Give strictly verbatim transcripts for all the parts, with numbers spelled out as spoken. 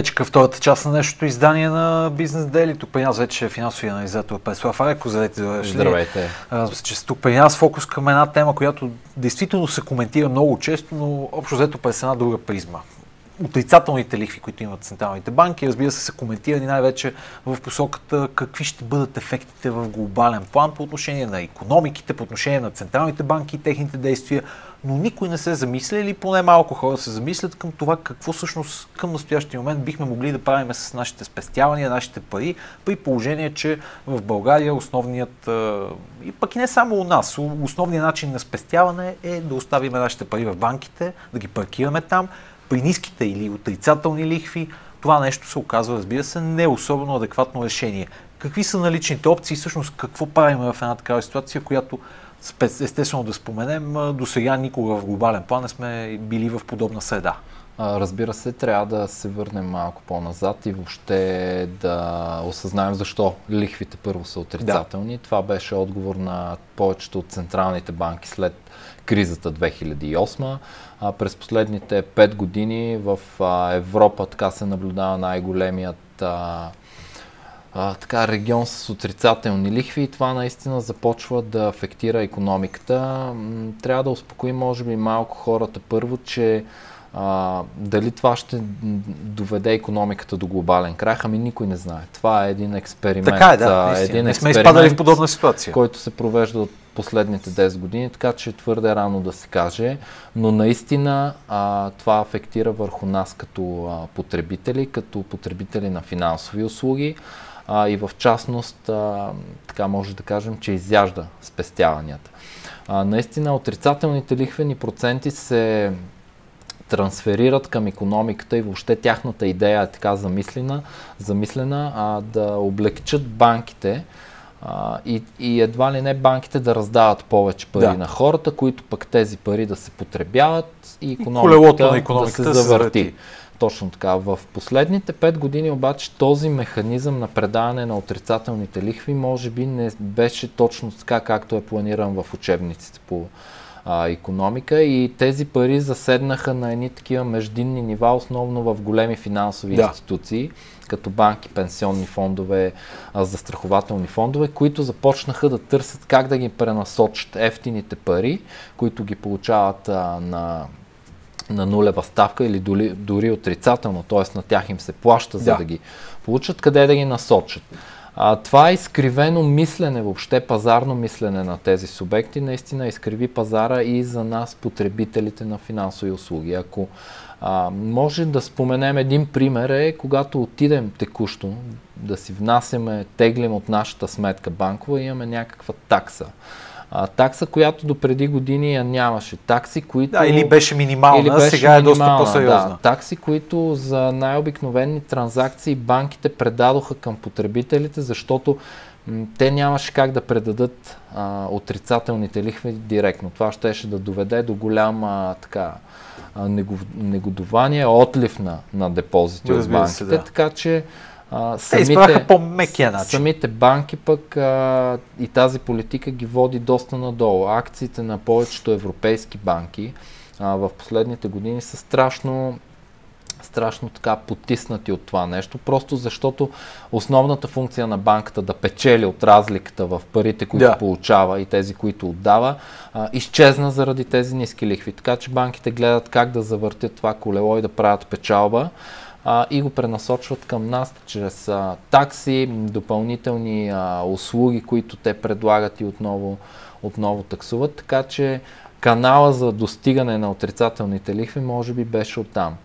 вече към втората част на днешното издание на Бизнес Дейли. Тук при нас вече е финансови анализатор Преслав Алеко. Здравейте. Здравейте. Радвам се, че тук при нас фокус към една тема, която действително се коментира много често, но общо взето през една друга призма. Отрицателните лихви, които имат централните банки, разбира се, са коментирани най-вече в посоката какви ще бъдат ефектите в глобален план по отношение на икономиките, по отношение на централните банки и техните действия, но никой не се замисля или поне малко хора се замислят към това какво всъщност към настоящия момент бихме могли да правим с нашите спестявания, нашите пари, при положение, че в България основният, и пък и не само у нас, основният начин на спестяване е да оставим нашите пари в банките, да ги паркираме там. При ниските или отрицателни лихви това нещо се оказва, разбира се, не особено адекватно решение. Какви са наличните опции, всъщност какво правим в една такава ситуация, която естествено да споменем, до сега никога в глобален план не сме били в подобна среда? Разбира се, трябва да се върнем малко по-назад и въобще да осъзнаем защо лихвите първо са отрицателни. Да. Това беше отговор на повечето от централните банки след кризата две хиляди и осма. А през последните пет години в Европа така се наблюдава най-големият а, а, така, регион с отрицателни лихви и това наистина започва да афектира икономиката. Трябва да успокоим може би малко хората първо, че А, дали това ще доведе икономиката до глобален крах, ами никой не знае. Това е един експеримент. Така е, да, един не сме изпадали в подобна ситуация, който се провежда от последните десет години, така че е твърде рано да се каже, но наистина а, това афектира върху нас като а, потребители, като потребители на финансови услуги а, и в частност а, така може да кажем, че изяжда спестяванията. А, наистина отрицателните лихвени проценти се трансферират към икономиката и въобще тяхната идея е така замислена, замислена а, да облегчат банките а, и, и едва ли не банките да раздават повече пари да. на хората, които пък тези пари да се потребяват и икономиката, на икономиката да се завърти. Точно така. В последните пет години обаче този механизъм на предаване на отрицателните лихви може би не беше точно така, както е планиран в учебниците по А, икономика и тези пари заседнаха на едни такива междинни нива, основно в големи финансови да. институции, като банки, пенсионни фондове, а, застрахователни фондове, които започнаха да търсят как да ги пренасочат ефтините пари, които ги получават а, на, на нулева ставка или дори, дори отрицателно, т.е. на тях им се плаща да. за да ги получат, къде да ги насочат. А, това е изкривено мислене, въобще пазарно мислене на тези субекти, наистина изкриви пазара и за нас, потребителите на финансови услуги. Ако а, може да споменем един пример е, когато отидем текущо да си внасяме, теглим от нашата сметка банкова, имаме някаква такса. А, такса, която до преди години я нямаше. Такси, които... Да, или беше минимална, или беше сега минимална, е доста по-сериозна. Да, такси, които за най-обикновени транзакции банките предадоха към потребителите, защото м- те нямаше как да предадат а, отрицателните лихви директно. Това щеше да доведе до голяма така, а, негодование, отлив на, на депозити от банките. Се, да. Така че Uh, самите, по-мекия начин. Самите банки пък uh, и тази политика ги води доста надолу. Акциите на повечето европейски банки uh, в последните години са страшно, страшно така потиснати от това нещо, просто защото основната функция на банката да печели от разликата в парите, които да. получава и тези, които отдава, uh, изчезна заради тези ниски лихви. Така че банките гледат как да завъртят това колело и да правят печалба. А, и го пренасочват към нас чрез а, такси, допълнителни а, услуги, които те предлагат и отново, отново таксуват. Така че канала за достигане на отрицателните лихви може би беше оттам.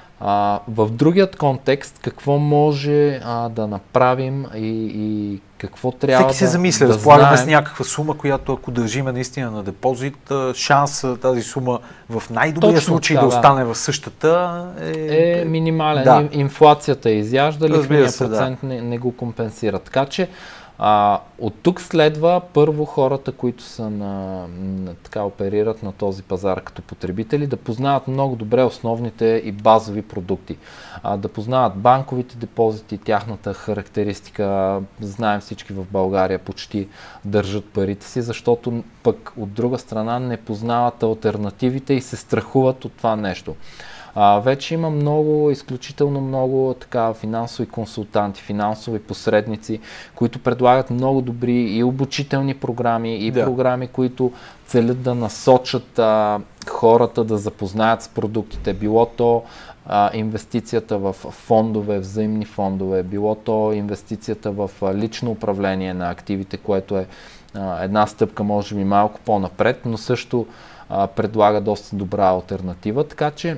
А, в другият контекст, какво може а, да направим и, и какво трябва Всеки се да, замисля, да разполагаме знаем. с някаква сума, която ако държиме наистина на депозит, шанс тази сума в най-добрия Точно случай така, да остане в същата е, е минимален. Да. Инфлацията изяжда, лихвения процент да. не, не го компенсира. Така че А, от тук следва първо хората, които са на, на, така оперират на този пазар като потребители, да познават много добре основните и базови продукти. А, да познават банковите депозити, тяхната характеристика. Знаем всички в България почти държат парите си, защото пък от друга страна не познават алтернативите и се страхуват от това нещо. А, вече има много, изключително много така финансови консултанти, финансови посредници, които предлагат много добри и обучителни програми, и да. програми, които целят да насочат а, хората да запознаят с продуктите. Било то а, инвестицията в фондове, взаимни фондове, било то инвестицията в а, лично управление на активите, което е а, една стъпка, може би малко по-напред, но също а, предлага доста добра алтернатива. Така че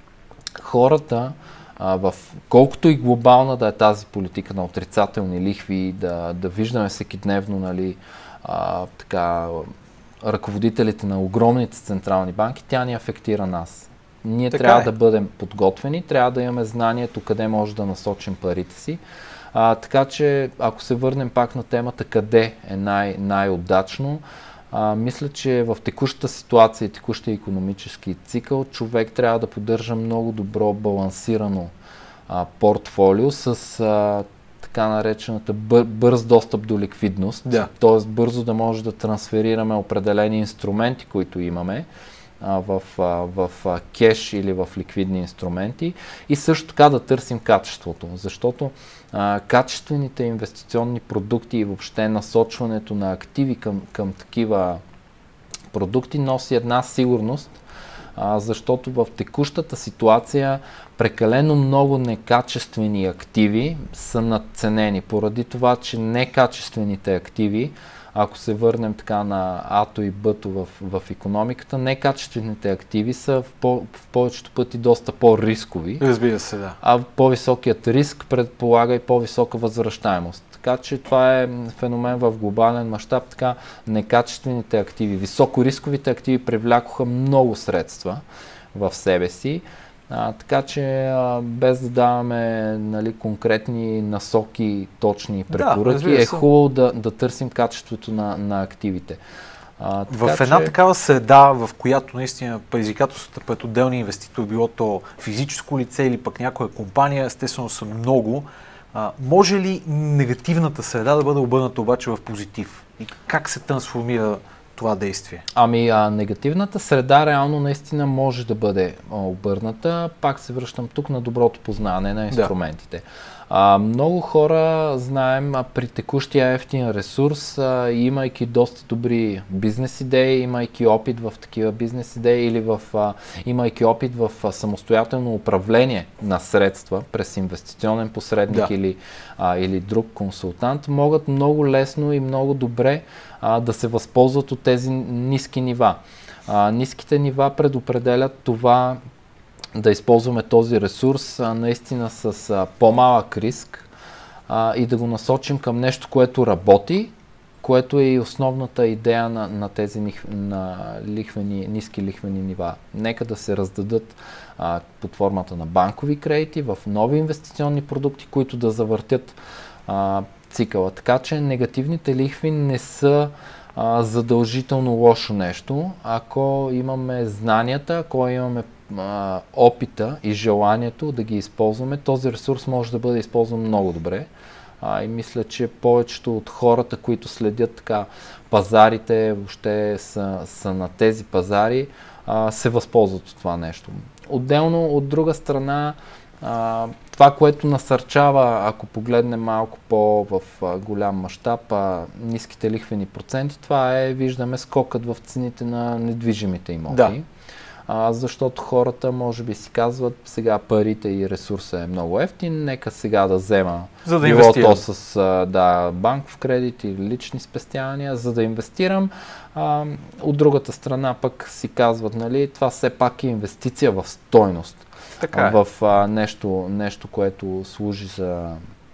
хората, а, в колкото и глобална да е тази политика на отрицателни лихви, да, да виждаме всекидневно, нали, а, така, ръководителите на огромните централни банки, тя ни афектира нас. Ние така трябва е. да бъдем подготвени, трябва да имаме знанието къде може да насочим парите си. А, така че, ако се върнем пак на темата къде е най- най-удачно, а, мисля, че в текущата ситуация и текущия икономически цикъл човек трябва да поддържа много добро балансирано а, портфолио с а, така наречената бър, бърз достъп до ликвидност, да. т.е. бързо да може да трансферираме определени инструменти, които имаме а, в, а, в а, кеш или в ликвидни инструменти и също така да търсим качеството, защото а, качествените инвестиционни продукти и въобще насочването на активи към, към такива продукти носи една сигурност, а, защото в текущата ситуация прекалено много некачествени активи са надценени, поради това, че некачествените активи, ако се върнем така на А-то и Б-то в, в икономиката, некачествените активи са в, по, в повечето пъти доста по-рискови. Разбира се, да. А по-високият риск предполага и по-висока възвръщаемост. Така че това е феномен в глобален мащаб. Така некачествените активи, високорисковите активи привлякоха много средства в себе си. А, така че а, без да даваме, нали, конкретни насоки, точни препоръки, да, е хубаво да, да търсим качеството на, на активите. А, в една че... такава среда, в която наистина предизвикателствата пред отделни инвеститори, било то физическо лице или пък някоя компания, естествено са много. А, може ли негативната среда да бъде обърната обаче в позитив? И как се трансформира това действие? Ами а, негативната среда реално наистина може да бъде а, обърната. Пак се връщам тук на доброто познаване на инструментите. Да. А, много хора знаем а, при текущия ефтин ресурс, а, имайки доста добри бизнес идеи, имайки опит в такива бизнес идеи или в, а, имайки опит в а, самостоятелно управление на средства през инвестиционен посредник да. или, а, или друг консултант, могат много лесно и много добре а, да се възползват от тези ниски нива. А, ниските нива предопределят това да използваме този ресурс а, наистина с а, по-малък риск а, и да го насочим към нещо, което работи, което е и основната идея на, на тези на лихвени, ниски лихвени нива. Нека да се раздадат а, под формата на банкови кредити в нови инвестиционни продукти, които да завъртят а, цикъла. Така че негативните лихви не са а, задължително лошо нещо. Ако имаме знанията, ако имаме а, опита и желанието да ги използваме, този ресурс може да бъде използван много добре. А, и мисля, че повечето от хората, които следят така пазарите, въобще са, са на тези пазари, а, се възползват от това нещо. Отделно, от друга страна, а, това, което насърчава, ако погледнем малко по-в голям мащаб, ниските лихвени проценти, това е, виждаме, скокът в цените на недвижимите имоти. Да. А, защото хората може би си казват, сега парите и ресурса е много ефтин, нека сега да взема за да било то с да, банков кредит или лични спестявания, за да инвестирам. А, от другата страна пък си казват, нали, това все пак е инвестиция в стойност. Така е. В а, нещо, нещо, което служи за,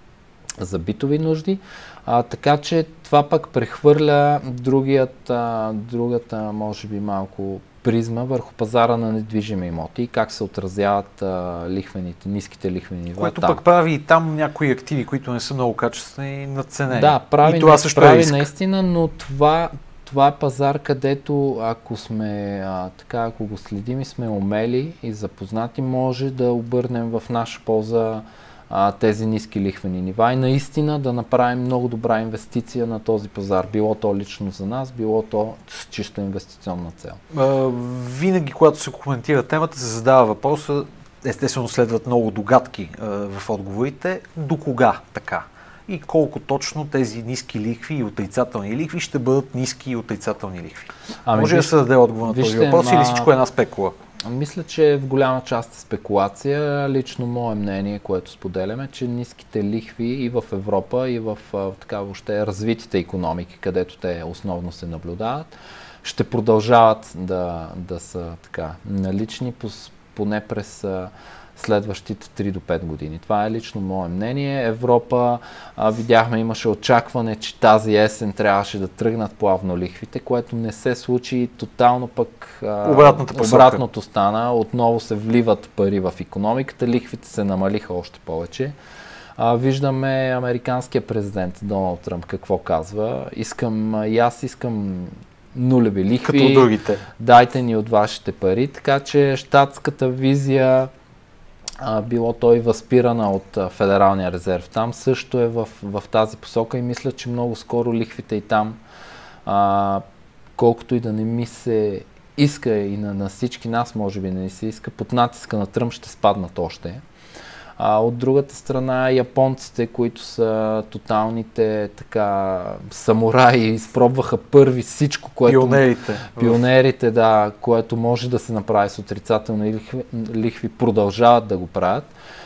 за битови нужди. А, така че това пък прехвърля другият, а, другата, може би малко призма върху пазара на недвижими имоти и как се отразяват а, лихвените, ниските лихвени нива. Което там пък прави и там някои активи, които не са много качествени, надценени. Да, прави, и това също прави е риск. Наистина, но това, това е пазар, където ако сме а, така, ако го следим и сме умели и запознати, може да обърнем в наша полза а, тези ниски лихвени нива и наистина да направим много добра инвестиция на този пазар. Било то лично за нас, било то с чисто инвестиционна цел. А, винаги, когато се коментира темата, се задава въпроса естествено следват много догадки е, в отговорите. До кога така? И колко точно тези ниски лихви и отрицателни лихви ще бъдат ниски и отрицателни лихви? Ами, Може виж, да се даде отговор на този въпрос ма... или всичко е една спекула? Мисля, че в голяма част е спекулация. Лично мое мнение, което споделяме, че ниските лихви и в Европа, и в така въобще развитите икономики, където те основно се наблюдават, ще продължават да, да са така налични поне през следващите три до пет години. Това е лично мое мнение. Европа, а, видяхме, имаше очакване, че тази есен трябваше да тръгнат плавно лихвите, което не се случи. Тотално пък а, обратното стана. Отново се вливат пари в икономиката, лихвите се намалиха още повече. А, виждаме американския президент Доналд Тръмп какво казва. Искам, и аз искам нулеви лихви. Като другите. Дайте ни от вашите пари. Така че щатската визия, а, било той възпирана от а, Федералния резерв, там също е в, в тази посока и мисля, че много скоро лихвите и там, а, колкото и да не ми се иска и на, на всички нас, може би не ни се иска, под натиска на Тръмп ще спаднат още. А, от другата страна, японците, които са тоталните така самураи, изпробваха първи всичко, което... Пионерите. Пионерите, да, което може да се направи с отрицателни лихви, лихви, продължават да го правят.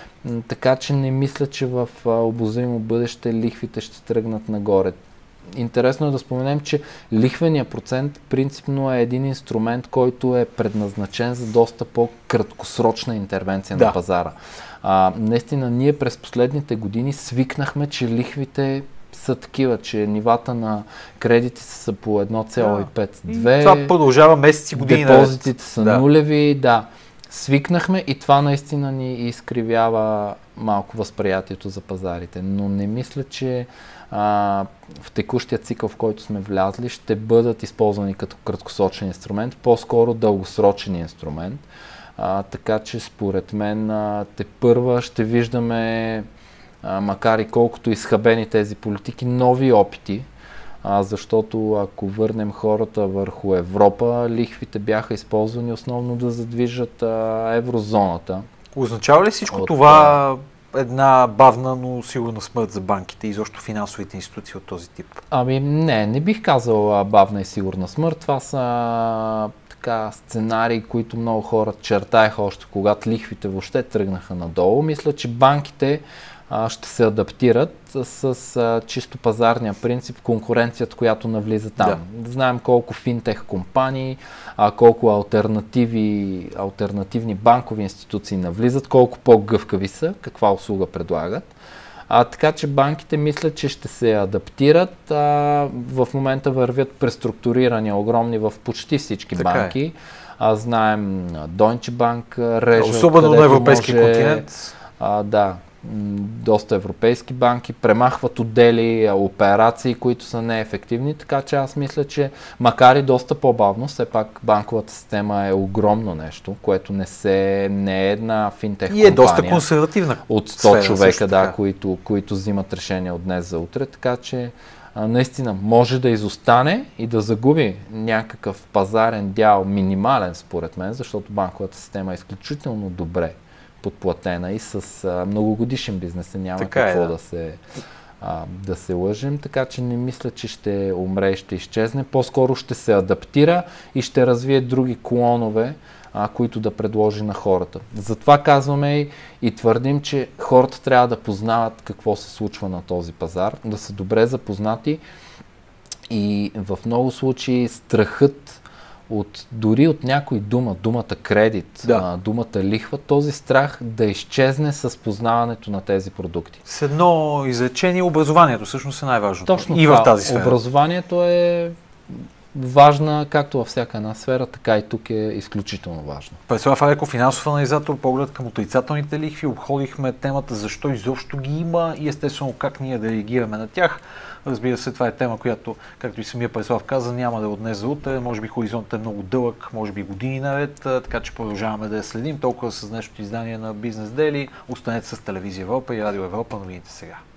Така че не мисля, че в обозримо бъдеще лихвите ще тръгнат нагоре. Интересно е да споменем, че лихвеният процент принципно е един инструмент, който е предназначен за доста по-краткосрочна интервенция да. на пазара. А, наистина, ние през последните години свикнахме, че лихвите са такива, че нивата на кредити са по едно цяло и пет две. Това продължава месеци, години. Депозитите са да. нулеви, да. Свикнахме и това наистина ни изкривява малко възприятието за пазарите. Но не мисля, че а, в текущия цикъл, в който сме влязли, ще бъдат използвани като краткосрочен инструмент, по-скоро дългосрочен инструмент. А, така че според мен а, тепърва ще виждаме, а, макар и колкото изхабени тези политики, нови опити, а, защото ако върнем хората върху Европа, лихвите бяха използвани основно да задвижат а, еврозоната. Означава ли всичко от, това една бавна, но сигурна смърт за банките и изобщо финансовите институции от този тип? Ами не, не бих казал бавна и сигурна смърт. Това са така сценарии, които много хора чертаеха още когато лихвите въобще тръгнаха надолу. Мисля, че банките а, ще се адаптират с а, чисто пазарния принцип, конкуренцията, която навлиза там. Да. Знаем колко финтех компании, а, колко алтернативи, алтернативни банкови институции навлизат, колко по-гъвкави са, каква услуга предлагат. А, така че банките мислят, че ще се адаптират. А, в момента вървят преструктурирания огромни в почти всички така банки. Е. А, знаем Deutsche Bank реже, особено на европейски може, континент. А, да, доста европейски банки премахват отдели, операции, които са неефективни, така че аз мисля, че макар и доста по-бавно, все пак банковата система е огромно нещо, което не, се, не е една финтех компания. И е доста консервативна от сто сфера, човека, да, които, които взимат решения от днес за утре, така че а, наистина може да изостане и да загуби някакъв пазарен дял, минимален според мен, защото банковата система е изключително добре подплатена и с а, многогодишен бизнес, няма така какво е, да. Да, се, а, да се лъжим, така че не мисля, че ще умре и ще изчезне, по-скоро ще се адаптира и ще развие други клонове, а, които да предложи на хората. Затова казваме и, и твърдим, че хората трябва да познават какво се случва на този пазар, да са добре запознати и в много случаи страхът от, дори от някой дума, думата кредит, да. а, думата лихва, този страх да изчезне с познаването на тези продукти. С едно изречение, образованието всъщност е най-важното. Точно и това, в тази сфера. Образованието е важна както във всяка една сфера, така и тук е изключително важно. Преслав Алеков, финансов анализатор, поглед към отрицателните лихви, обходихме темата защо изобщо ги има и естествено как ние да реагираме на тях. Разбира се, това е тема, която, както и самия Преслав каза, няма да е от днес за утре. Може би хоризонтът е много дълъг, може би години наред, така че продължаваме да я следим. Толкова с днешното издание на Бизнес Дели. Останете с Телевизия Европа и Радио Европа. Новините сега.